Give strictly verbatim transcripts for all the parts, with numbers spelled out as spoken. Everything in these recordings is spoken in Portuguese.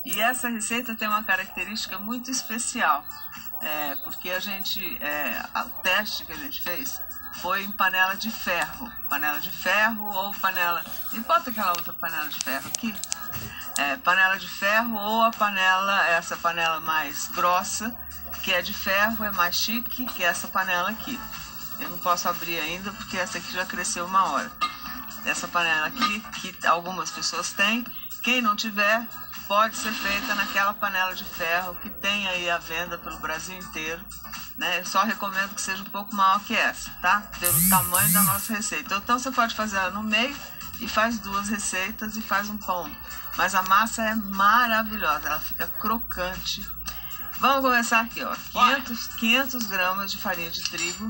E essa receita tem uma característica muito especial, é, porque a gente, é, o teste que a gente fez foi em panela de ferro, panela de ferro ou panela, não importa aquela outra panela de ferro aqui, é, panela de ferro ou a panela, essa panela mais grossa, que é de ferro, é mais chique que essa panela aqui. Eu não posso abrir ainda porque essa aqui já cresceu uma hora. Essa panela aqui, que algumas pessoas têm, quem não tiver, pode ser feita naquela panela de ferro que tem aí à venda pelo Brasil inteiro, né? Eu só recomendo que seja um pouco maior que essa, tá? Pelo tamanho da nossa receita. Então você pode fazer ela no meio e faz duas receitas e faz um pão. Mas a massa é maravilhosa, ela fica crocante. Vamos começar aqui, ó. quinhentos, quinhentos gramas de farinha de trigo.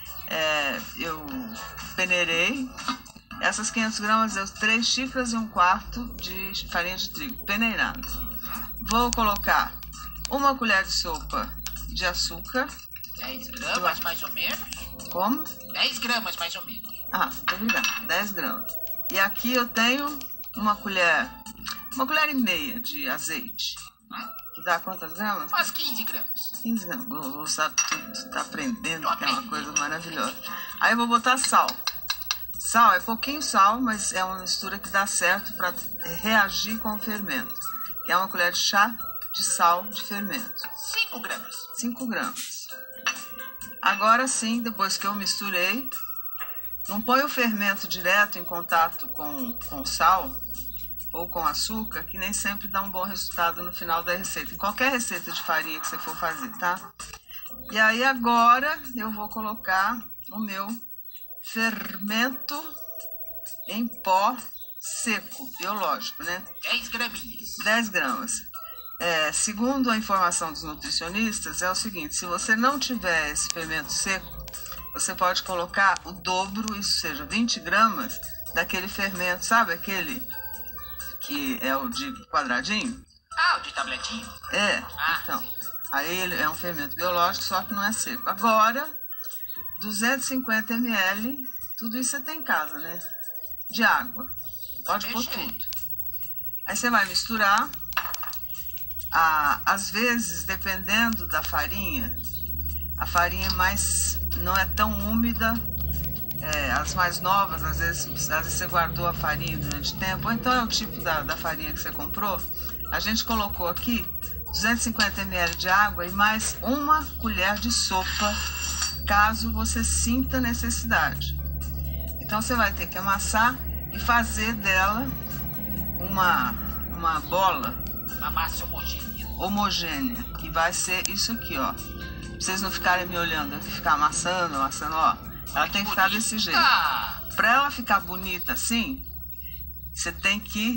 É, eu peneirei. Essas quinhentos gramas deu três xícaras e um quarto de farinha de trigo peneirada. Vou colocar uma colher de sopa de açúcar. dez gramas mais ou menos? Como? dez gramas mais ou menos. Ah, muito obrigada. dez gramas. E aqui eu tenho uma colher, uma colher e meia de azeite. Que dá quantas gramas? Umas quinze gramas. quinze gramas. Vou sabe tudo, tá aprendendo, que é uma coisa maravilhosa. Aí eu vou botar sal. Sal, é pouquinho sal, mas é uma mistura que dá certo para reagir com o fermento. Que é uma colher de chá de sal de fermento. cinco gramas. cinco gramas. Agora sim, depois que eu misturei, não põe o fermento direto em contato com, com sal ou com açúcar, que nem sempre dá um bom resultado no final da receita. Em qualquer receita de farinha que você for fazer, tá? E aí agora eu vou colocar o meu fermento em pó seco, biológico, né? dez graminhas. dez gramas. É, segundo a informação dos nutricionistas, é o seguinte: se você não tiver esse fermento seco, você pode colocar o dobro, isso seja, vinte gramas daquele fermento, sabe aquele que é o de quadradinho? Ah, o de tabletinho? É, ah, então. Aí ele é um fermento biológico, só que não é seco. Agora, duzentos e cinquenta mililitros, tudo isso você tem em casa, né? De água. Pode pôr tudo. Aí você vai misturar. Ah, às vezes, dependendo da farinha, a farinha mais não é tão úmida. É, as mais novas, às vezes, às vezes você guardou a farinha durante tempo, ou então é o tipo da, da farinha que você comprou. A gente colocou aqui duzentos e cinquenta mililitros de água e mais uma colher de sopa, caso você sinta necessidade. Então você vai ter que amassar e fazer dela uma, uma bola. Uma massa homogênea. Homogênea, que vai ser isso aqui, ó. Pra vocês não ficarem me olhando, eu ficar amassando, amassando, ó. Ela tem que ficar desse jeito. Pra ela ficar bonita assim, você tem que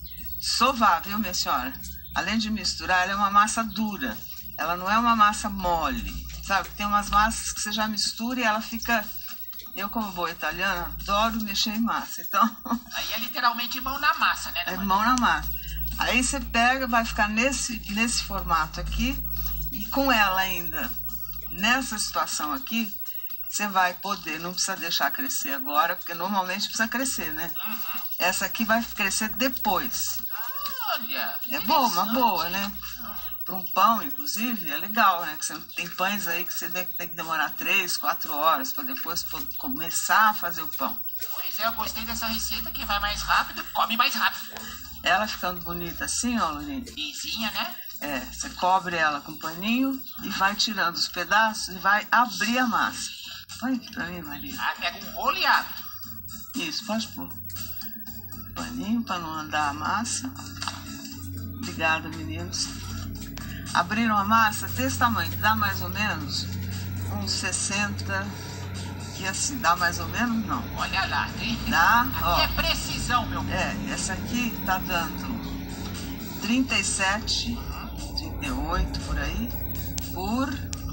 sovar, viu, minha senhora? Além de misturar, ela é uma massa dura. Ela não é uma massa mole. Sabe, tem umas massas que você já mistura e ela fica... Eu, como boa italiana, adoro mexer em massa, então... Aí é literalmente mão na massa, né? É mão na massa. Aí você pega, vai ficar nesse, nesse formato aqui, e com ela ainda, nessa situação aqui, você vai poder, não precisa deixar crescer agora, porque normalmente precisa crescer, né? Uhum. Essa aqui vai crescer depois. Olha, é boa, uma boa, né? Para um pão, inclusive, é legal, né? Que você tem pães aí que você tem que demorar três, quatro horas para depois começar a fazer o pão. Pois é, eu gostei dessa receita que vai mais rápido, come mais rápido. Ela ficando bonita assim, ó, Lourinha. Lisinha, né? É, você cobre ela com paninho e vai tirando os pedaços e vai abrir a massa. Põe aqui pra mim, Maria. Ah, pega um rolo e abre. Isso, pode pôr. Paninho para não andar a massa. Obrigada, meninos. Abriram a massa desse tamanho, que dá mais ou menos uns sessenta. E assim, dá mais ou menos, não. Olha lá, tem. Dá, aqui ó. É precisão, meu. É, essa aqui tá dando trinta e sete, trinta e oito por aí, por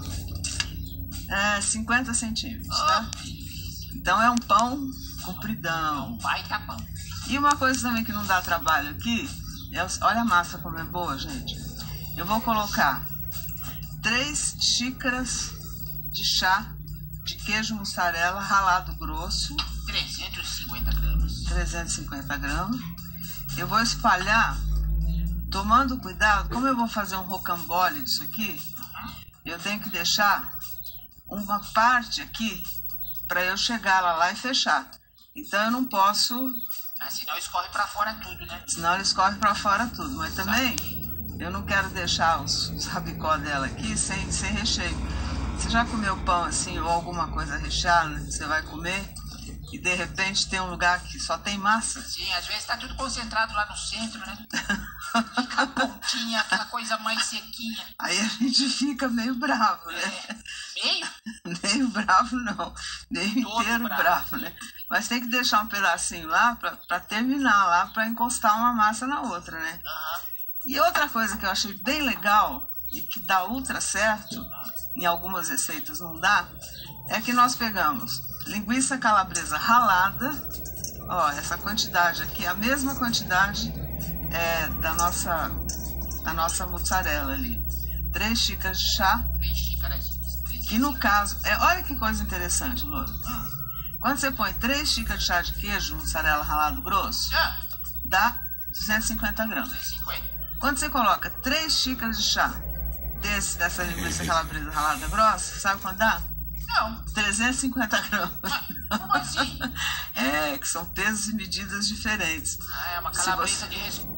é, cinquenta centímetros, tá? Então é um pão compridão. Um baita pão. E uma coisa também que não dá trabalho aqui, é, olha a massa como é boa, gente. Eu vou colocar três xícaras de chá de queijo mussarela ralado grosso. trezentos e cinquenta gramas. trezentos e cinquenta gramas. Eu vou espalhar tomando cuidado, como eu vou fazer um rocambole disso aqui, eu tenho que deixar uma parte aqui para eu chegar lá, lá e fechar. Então eu não posso... Ah, senão escorre pra fora tudo, né? Senão ele escorre para fora tudo. Mas também eu não quero deixar os, os rabicó dela aqui sem, sem recheio. Você já comeu pão assim ou alguma coisa recheada que você vai comer e de repente tem um lugar que só tem massa? Sim, às vezes tá tudo concentrado lá no centro, né? Fica a pontinha, aquela coisa mais sequinha. Aí a gente fica meio bravo, né? É. Meio? Meio bravo não, meio Todo inteiro bravo. bravo, né? Mas tem que deixar um pedacinho lá pra, pra terminar lá, pra encostar uma massa na outra, né? Aham. E outra coisa que eu achei bem legal e que dá ultra certo, em algumas receitas não dá, é que nós pegamos linguiça calabresa ralada, ó, essa quantidade aqui, a mesma quantidade é, da nossa, da nossa mussarela ali. Três xícaras de chá, Três xícaras. Três que no caso, é, olha que coisa interessante, Loura. Hum. Quando você põe três xícaras de chá de queijo, mussarela ralado grosso, Ah, dá duzentos e cinquenta gramas. duzentos e cinquenta. Quando você coloca três xícaras de chá desse, dessa linguiça calabresa ralada grossa, sabe quanto dá? Não. trezentos e cinquenta gramas. Mas, como assim? É, que são pesos e medidas diferentes. Ah, é uma Se calabresa você- de respeito.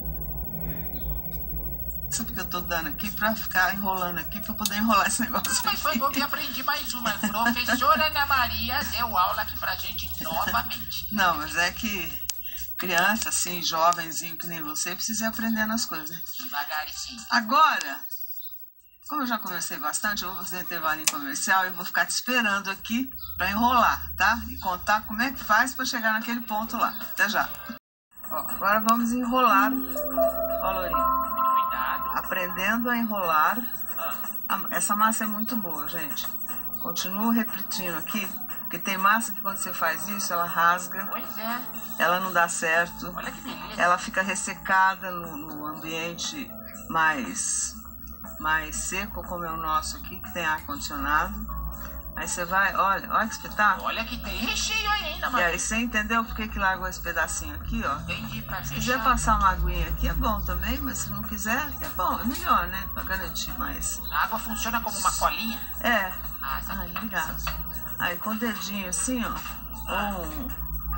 Sabe o que eu tô dando aqui pra ficar enrolando aqui, pra poder enrolar esse negócio Mas foi aqui. bom que aprendi mais uma. Professora Ana Maria deu aula aqui pra gente novamente. Não, mas é que criança, assim, jovenzinho que nem você, precisa ir aprendendo as coisas. Devagar e sim. Agora, como eu já conversei bastante, eu vou fazer um intervalo em comercial e vou ficar te esperando aqui para enrolar, tá? E contar como é que faz para chegar naquele ponto lá. Até já. Ó, agora vamos enrolar. Ó, Lourinho, Muito cuidado. aprendendo a enrolar. Ah, A- Essa massa é muito boa, gente. Continuo repetindo aqui, porque tem massa que quando você faz isso, ela rasga, pois é. ela não dá certo. Olha que beleza. Ela fica ressecada no, no ambiente mais, mais seco, como é o nosso aqui, que tem ar-condicionado. Aí você vai, olha, olha que espetáculo. Olha que tem recheio aí ainda, E mano. aí você entendeu por que que largou esse pedacinho aqui, ó? Entendi, pra Se quiser fechar. passar uma aguinha aqui é bom também, mas se não quiser, é bom, é melhor, né? Pra garantir mais. A água funciona como uma colinha? É, Ah, essa ai, obrigada. Aí com o dedinho assim, ó, ou, um-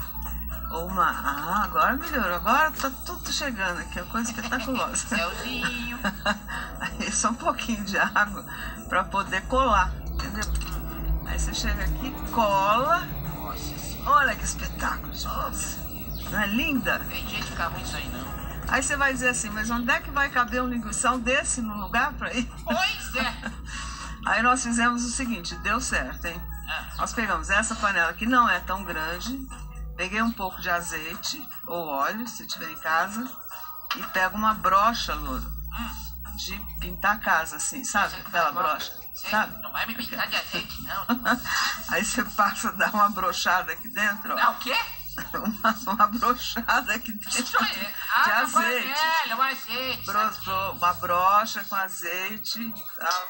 ou uma... Ah, agora melhorou, agora tá tudo chegando aqui, é uma coisa espetaculosa. Céuzinho. Aí só um pouquinho de água pra poder colar, entendeu? Aí você chega aqui, cola. Nossa senhora. Olha que espetáculo de massa. Não é linda? Tem jeito de ficar ruim isso aí, não. Aí você vai dizer assim, mas onde é que vai caber um linguição desse no lugar pra ir? Pois é. Aí nós fizemos o seguinte, deu certo, hein? Ah, Nós pegamos essa panela que não é tão grande, peguei um pouco de azeite ou óleo, se tiver em casa, e pego uma brocha, Louro, hum. de pintar a casa, assim, sabe? Aquela brocha, Sei, sabe? não vai me pintar de azeite, não. Aí você passa, dá uma brochada aqui dentro, Ah, ó. o quê? Uma, uma brochada aqui dentro Isso aí. Ah, de tá azeite. velho, o azeite. Bro- bro- uma brocha com azeite e tal.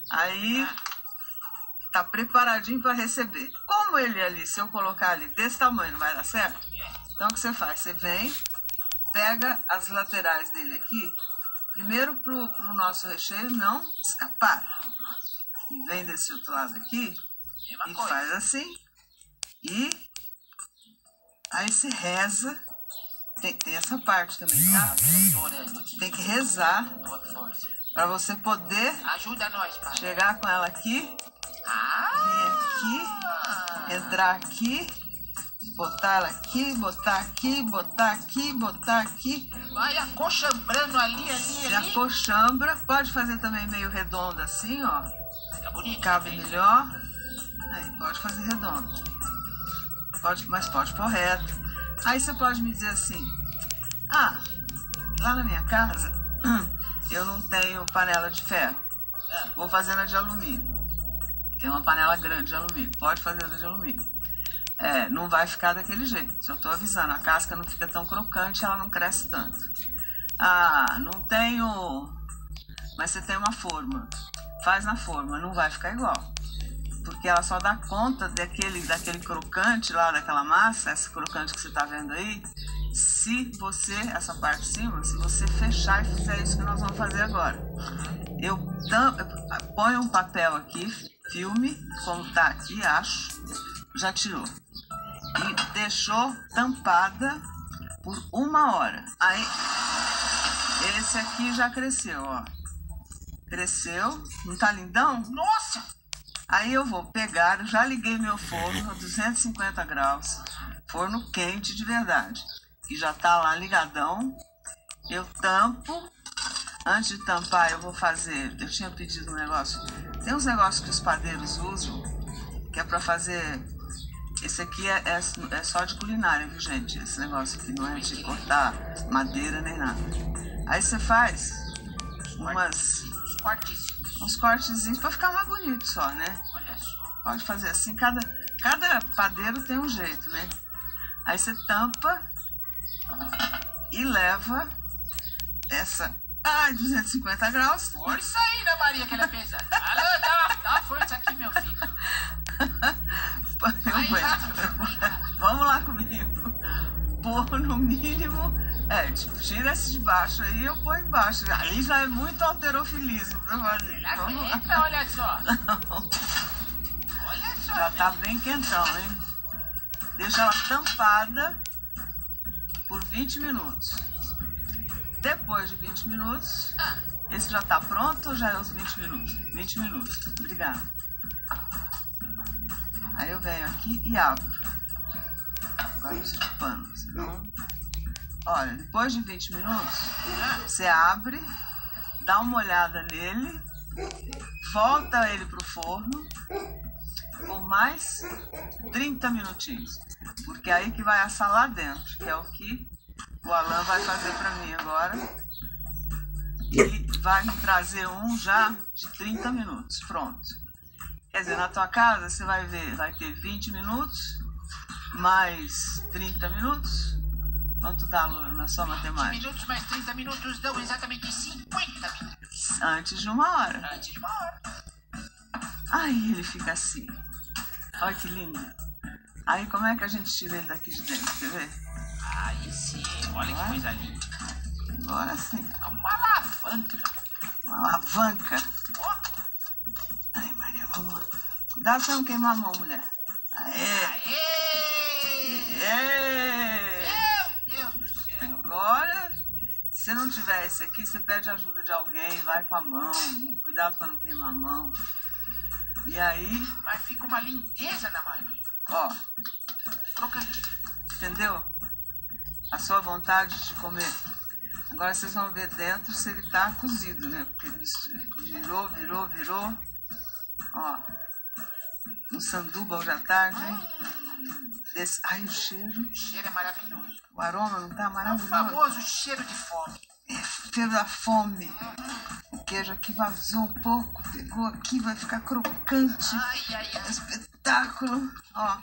Aí tá preparadinho para receber. Como ele ali, se eu colocar ali desse tamanho, não vai dar certo? Então o que você faz? Você vem, pega as laterais dele aqui, primeiro pro, pro nosso recheio não escapar. E vem desse outro lado aqui Mesma e coisa. faz assim. E aí você reza. Tem, tem essa parte também, tá? Tô orando aqui. Tem que rezar Boa força. para você poder Ajuda nós, pai. chegar com ela aqui, Ah! vir aqui, entrar aqui, botar ela aqui, botar aqui, botar aqui, botar aqui, Vai acochambrando ali, ali, se ali. acochambra, pode fazer também meio redonda assim, ó, Fica bonito. cabe também. melhor, aí pode fazer redondo, pode, mas pode pôr reto. Aí você pode me dizer assim, ah, lá na minha casa eu não tenho panela de ferro, vou fazer na de alumínio. Tem uma panela grande de alumínio, pode fazer na de alumínio. É, não vai ficar daquele jeito, eu tô avisando, a casca não fica tão crocante, ela não cresce tanto. Ah, não tenho, mas você tem uma forma, faz na forma, não vai ficar igual. Porque ela só dá conta daquele, daquele crocante lá, daquela massa, esse crocante que você tá vendo aí, se você, essa parte de cima, se você fechar e fizer isso que nós vamos fazer agora. Eu tam, ponho um papel aqui, filme, como tá aqui, acho, já tirou. E deixou tampada por uma hora. Aí, esse aqui já cresceu, ó. Cresceu, não tá lindão? Nossa! Aí eu vou pegar, eu já liguei meu forno a duzentos e cinquenta graus, forno quente de verdade, que já tá lá ligadão. Eu tampo, antes de tampar eu vou fazer, eu tinha pedido um negócio, tem uns negócios que os padeiros usam, que é pra fazer, esse aqui é, é, é só de culinária, viu gente, esse negócio aqui não é de cortar madeira nem nada. Aí você faz umas... Cortes. uns cortezinhos pra ficar mais bonito só, né? Olha só. Pode fazer assim, cada, cada padeiro tem um jeito, né? Aí você tampa e leva essa, ai, duzentos e cinquenta graus. Força aí, Ana Maria, que ela é pesada. Alô, dá uma, dá uma força aqui, meu filho. Eu Vai aguento. rápido, vai rápido. Vamos lá comigo. Pôr no mínimo, é, tipo, tira esse de baixo aí, eu ponho embaixo. Aí já é muito alterofilismo pra fazer. Ela Vamos lá. aguenta, olha só. Olha só. Já tá bem quentão, hein? Deixa ela tampada por vinte minutos. Depois de vinte minutos, esse já tá pronto ou já é os vinte minutos? vinte minutos, obrigada. Aí eu venho aqui e abro. Agora eu preciso de pano, senão... Olha, depois de vinte minutos, você abre, dá uma olhada nele, volta ele pro forno por mais trinta minutinhos. Porque é aí que vai assar lá dentro, que é o que o Alan vai fazer pra mim agora. E vai me trazer um já de trinta minutos, pronto. Quer dizer, na tua casa você vai ver, vai ter vinte minutos, mais trinta minutos. Quanto dá, Loura, na sua matemática? vinte minutos mais trinta minutos dão exatamente cinquenta minutos. Antes de uma hora. Antes de uma hora. Aí ele fica assim. Olha que lindo. Aí como é que a gente tira ele daqui de dentro, quer ver? Aí sim, olha que coisa linda. Agora sim. É uma alavanca. Uma alavanca. Ó. Ai, Maria, vamos lá. Cuidado pra não queimar a mão, mulher. Aê! Aê! Aê! Meu Deus do céu. Agora, se não tiver esse aqui, você pede ajuda de alguém, vai com a mão, cuidado pra não queimar a mão. E aí, Mas fica uma lindeza, Ana Maria. ó, Crocante. entendeu? A sua vontade de comer. Agora vocês vão ver dentro se ele tá cozido, né? Porque ele virou, virou, virou. Ó, um sanduba hoje à tarde, hein? Desse... Ai, o cheiro. O cheiro é maravilhoso. O aroma não tá É o maravilhoso? famoso cheiro de fome. É, cheiro da fome. O queijo aqui vazou um pouco, pegou aqui, vai ficar crocante. Ai, ai, É um ai. espetáculo. Ó.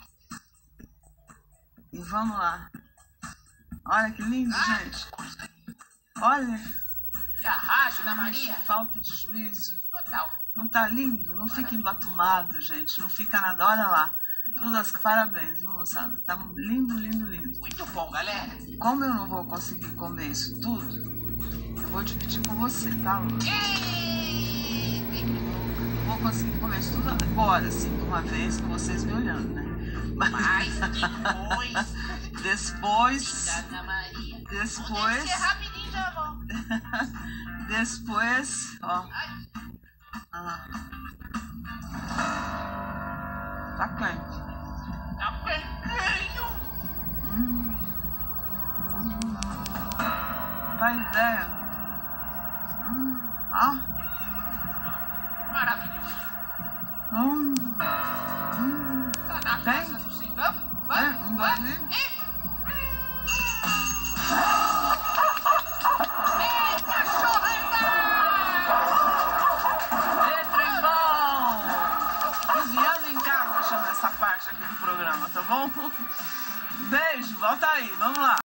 E vamos lá. Olha que lindo, Ai, gente. coisa Olha, que arraso, Ana Maria. falta de juízo. Total. Não tá lindo? Não fica embatumado, gente. Não fica nada. Olha lá. Todas parabéns, viu, moçada? Tá lindo, lindo, lindo. Muito bom, galera. Como eu não vou conseguir comer isso tudo, eu vou dividir com você, tá, Lu? Ei! Não vou conseguir comer isso tudo agora, assim, de uma vez, com vocês me olhando, né? Mas depois... Depois... Ana Maria. Depois... Vou descer rapidinho, já volto. Depois... Ó. Ai, Ah. Tá quente. tá quentinho. Hum. Hum. Faz ideia. Hum. Ah. Maravilhoso. Hum. Hum. Tá na Tem? casa do Senhor. Vamos, É, vamos, um vamos. golinho? Ei, cachorro Ê, trem bom! Cozinhando em casa, chama essa parte aqui do programa, tá bom? Beijo, volta aí, vamos lá.